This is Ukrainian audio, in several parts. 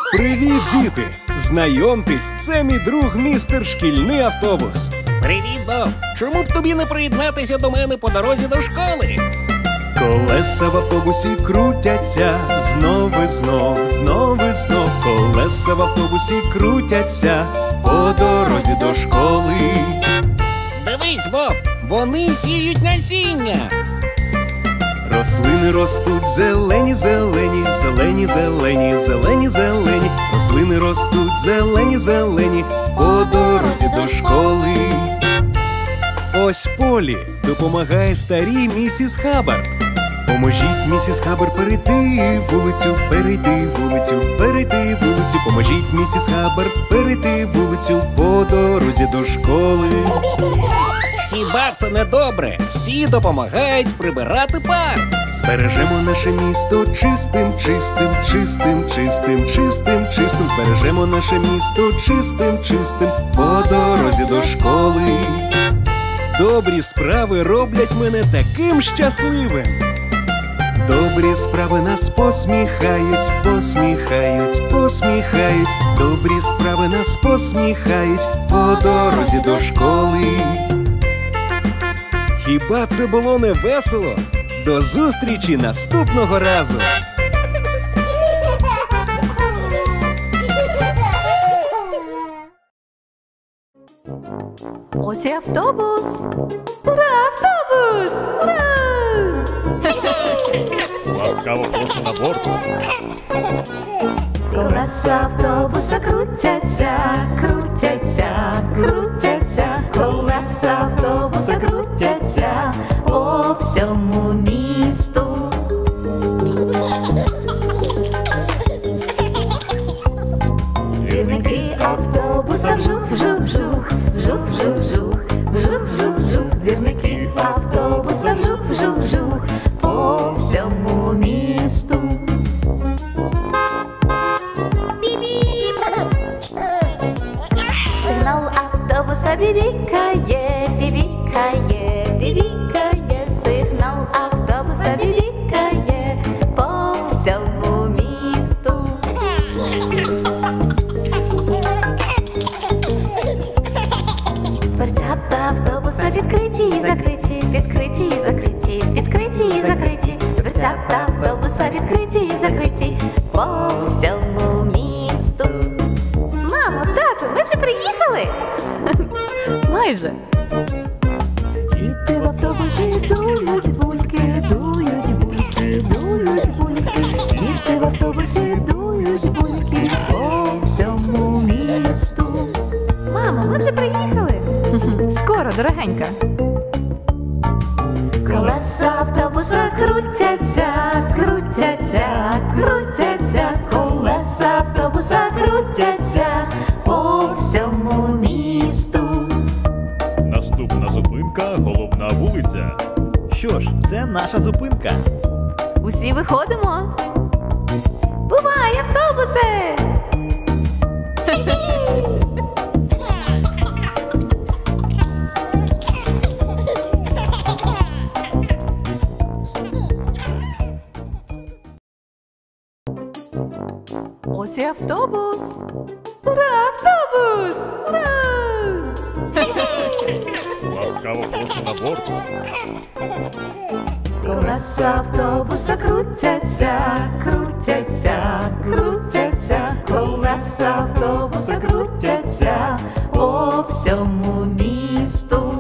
Привіт, діти! Знайомтесь, це мій друг містер Шкільний автобус. Привіт, Боб! Чому б тобі не приєднатися до мене по дорозі до школи? Колеса в автобусі крутяться, знов і знов, знов і знов. Колеса в автобусі крутяться по дорозі до школи. Дивись, Боб! Вони сіють насіння! Рослини ростуть зелені, зелені, зелені, зелені, зелені, зелені. Рослини ростуть зелені, зелені по дорозі до школи. Ось Полі допомагає старій місіс Хаббард. Поможіть, місіс Хаббард, перейти вулицю, перейти вулицю, перейти вулицю. Поможіть, місіс Хаббард, перейти вулицю по дорозі до школи. Хіба це не добре? Всі допомагають прибирати парк. Збережемо наше місто чистим, чистим, чистим, чистим, чистим, чистим. Збережемо наше місто чистим, чистим по дорозі до школи. Добрі справи роблять мене таким щасливим. Добрі справи нас посміхають, посміхають, посміхають. Добрі справи нас посміхають по дорозі до школи. Хіба це було не весело? До зустрічі наступного разу! Ось і автобус! Ура, автобус! Ура! Ласкаво прошу на борт. Колеса автобуса крутяться, крутяться, крутяться. Колеса автобуса крутяться по всьому місту. Двірники автобуса вжух-вжух-вжух, вжух-вжух-вжух, вжух-вжух-вжух. Двірники автобуса вжух-вжух-вжух по всьому місту. Сигнал автобуса бібікає, бібікає, бібікає. Сигнал автобуса бібікає по всьому місту. Дверцята автобуса відкриті і закриті, відкриті і закриті, відкриті і закриті. Дверцята автобуса відкриті і закриті по всьому місту. Мамо, тату, ми вже приїхали? Майже. Діти в автобусі дують бульки, дують бульки, дують бульки. Діти в автобусі дують бульки по всьому місту. Мамо, ми вже приїхали? Скоро, дорогенька. Колеса автобуса крутяться, крутяться, крутяться. Колеса автобуса крутяться по всьому місту. Наступна зупинка – головна вулиця. Що ж, це наша зупинка. Усі виходимо. Бувай, автобусе! Ось і автобус! Ура, автобус! Ура! Ласкаво прошу на борт. Колеса автобуса крутяться, крутяться, крутяться. Колеса автобуса крутяться по всьому місту.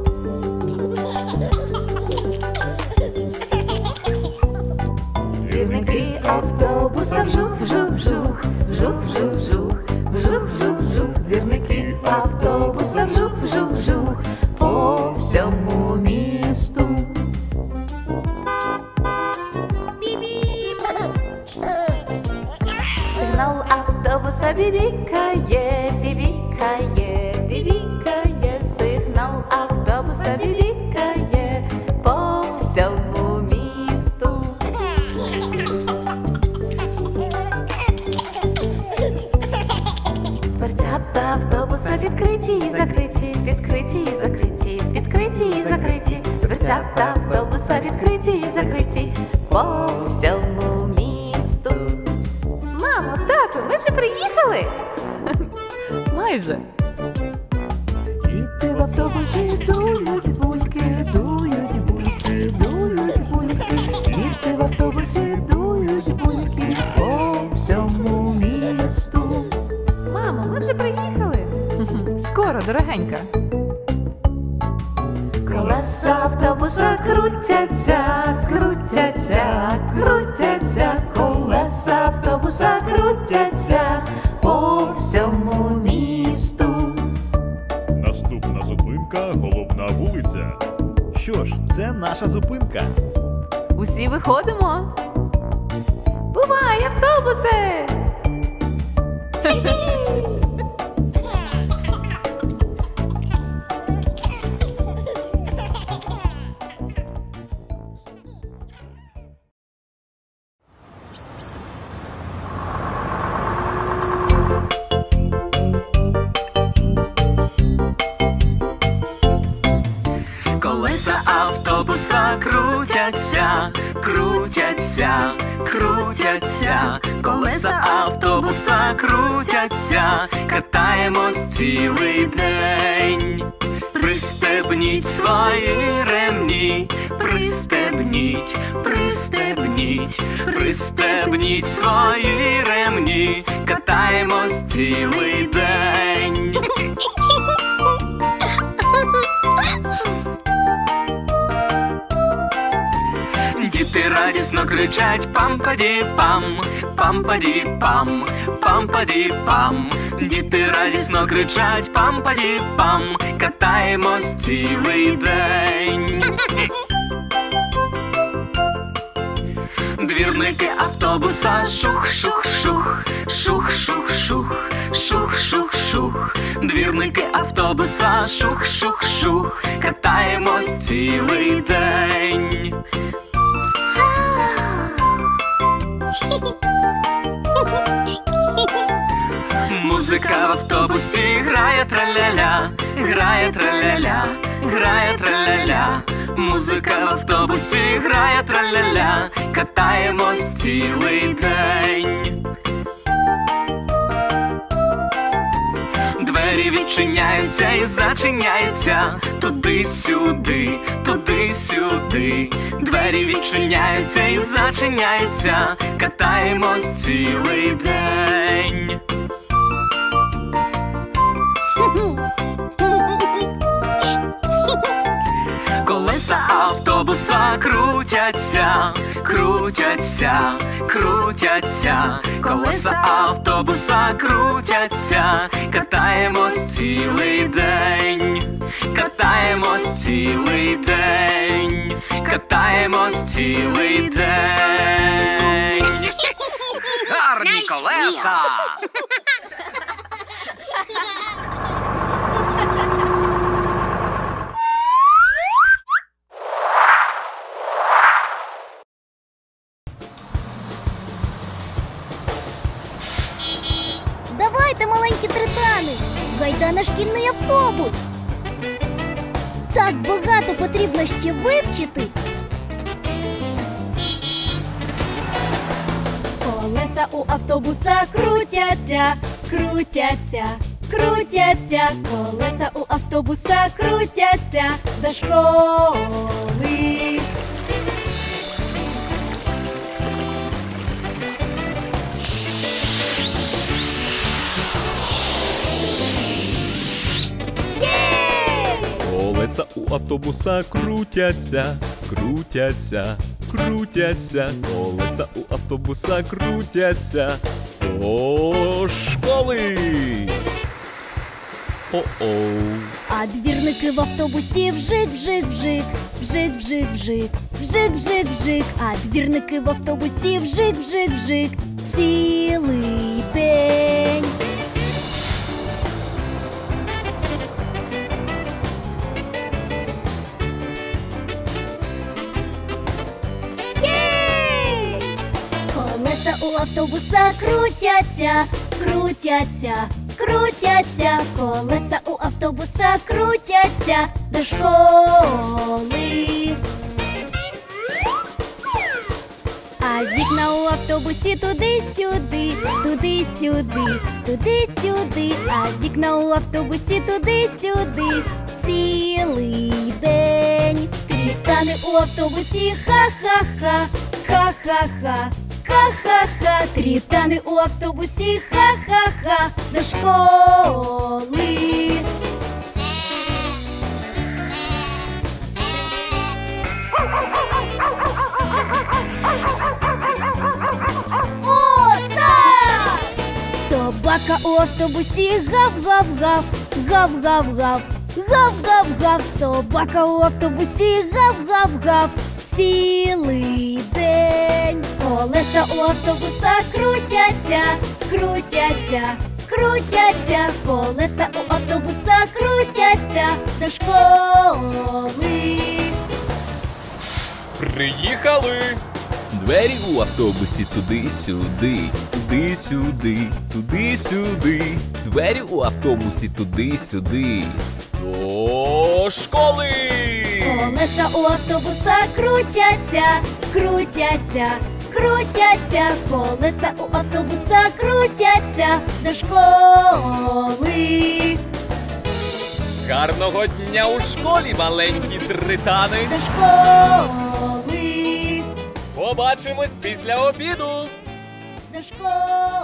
Двірники автобуса вжух-вжух-вжух, вжух-вжух-вжух, вжух-вжух-вжух. Двірники автобуса вжух-вжух-вжух по всьому місту. Сигнал автобуса бібікає, бібікає, бібікає. Сигнал автобуса бібікає по всьому місту. Дверцята автобуса відкриті і закриті, відкриті і закриті, відкриті і закриті. Дверцята автобуса відкриті і закриті по всьому місту. Мамо, тату, ми вже приїхали. приїхали? Майже. Діти в автобусі дують бульки, дують бульки, дують бульки. Діти в автобусі дують бульки по всьому місту. Мамо, ми вже приїхали. Скоро, дорогенька. Колеса автобуса крутяться, крутяться, крутяться. Колеса автобуса крутяться по всьому місту. Наступна зупинка – головна вулиця. Що ж, це наша зупинка. Усі виходимо. Бувай, автобусе! Колеса автобуса крутяться, крутяться, крутяться. Колеса автобуса крутяться, катаємось цілий день. Пристебніть свої ремні, пристебніть, пристебніть, пристебніть свої ремні, катаємось цілий день. Діти радісно кричать пам-паді-пам, пам-паді-пам, пам-паді-пам. Діти радісно кричать пам-паді-пам, катаємось цілий день. Двірники автобуса шух-шух-шух, шух-шух-шух, шух-шух-шух. Двірники автобуса шух-шух-шух, катаємось цілий день. Музика в автобусі грає траля-ля, грає траля-ля, грає траля-ля. Музика в автобусі грає траля-ля, катаємось цілий день. Двері відчиняються і зачиняються, туди-сюди, туди-сюди. Двері відчиняються і зачиняються, катаємось цілий день. Колеса автобуса крутяться, крутяться, крутяться. Колеса автобуса крутяться, катаємось цілий день. Катаємось цілий день. Катаємось цілий день. Гарні колеса! Давайте, маленькі тритани, гайда на шкільний автобус. Так багато потрібно ще вивчити. Колеса у автобуса крутяться, крутяться, крутяться. Колеса у автобуса крутяться до школи. Колеса у автобуса крутяться, крутяться, крутяться. Колеса у автобуса крутяться до школи. О-оу. А двірники в автобусі вжик-вжик-вжик, вжик-вжик-вжик, вжик-вжик-вжик. А двірники в автобусі вжик-вжик-вжик цілий день. Колеса у автобуса крутяться, крутяться, крутяться. Колеса у автобуса крутяться до школи. А а вікна у автобусі туди-сюди, туди-сюди, туди-сюди, а вікна у автобусі туди-сюди, цілий день. Трітани у автобусі, ха-ха-ха, ха-ха-ха, ха-ха-ха, трітани у автобусі, ха-ха-ха, до школи. О, так! Собака у автобусі, гав-гав-гав, гав-гав-гав, гав-гав-гав, собака у автобусі, гав-гав-гав, цілий день. Колеса у автобуса крутяться, крутяться, крутяться, колеса у автобуса крутяться, до школи. Приїхали! Двері у автобусі туди-сюди, туди-сюди, туди-сюди. Двері у автобусі туди-сюди. До школи! Колеса у автобуса крутяться, крутяться, крутяться, колеса у автобуса крутяться, до школи. Гарного дня у школі, маленькі тритани! До школи. Побачимось після обіду! До школи.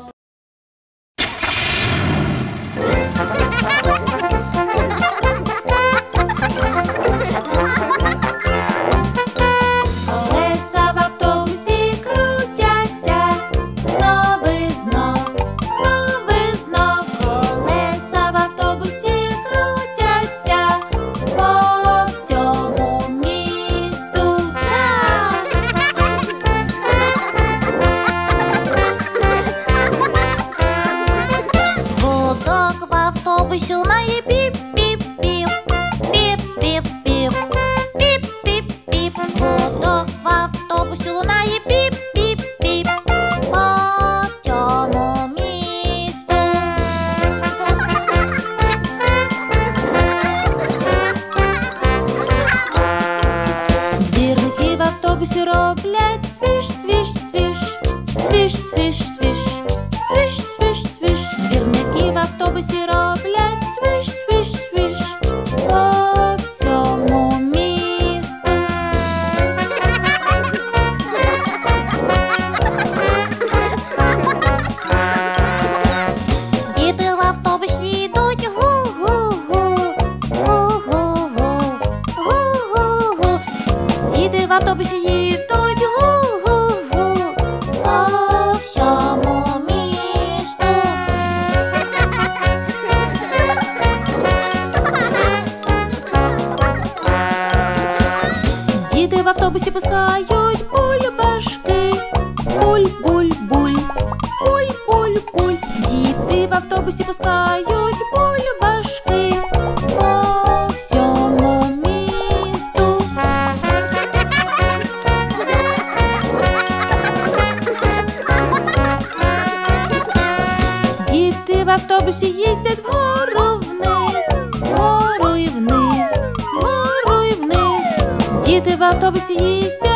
Колеса в автобусі крутяться, знов і знов, знов і знов. Колеса в автобусі крутяться по всьому місту. Гудок в автобусі лунає піп-піп-піп, піп-піп-піп, піп-піп-піп. Гудок в автобусі лунає піп-піп-піп по всьому місту. Двірники в автобусі роблять свіш, свіш, свіш, свіш, свіш, свіш, свіш, свіш, свіш. Двірники в автобусі роблять свіш, свіш, свіш по всьому місту. Діти в автобусі йдуть гу-гу-гу, гу-гу-гу, гу-гу-гу. Діти в автобусі їдуть гу-гу-гу по всьому місту. Діти в автобусі пускають бульбашки, буль-буль-буль, буль-буль-буль. Діти в автобусі пускають бульбашки по всьому місту. Діти в автобусі їздять вгору вниз, вгору і вниз, вгору і вниз. Діти в автобусі їздять